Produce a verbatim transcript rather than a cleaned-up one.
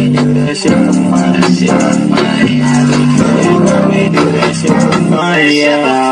we do that shit for fun. That shit for fun. I be killing, but we do that shit for fun, yeah.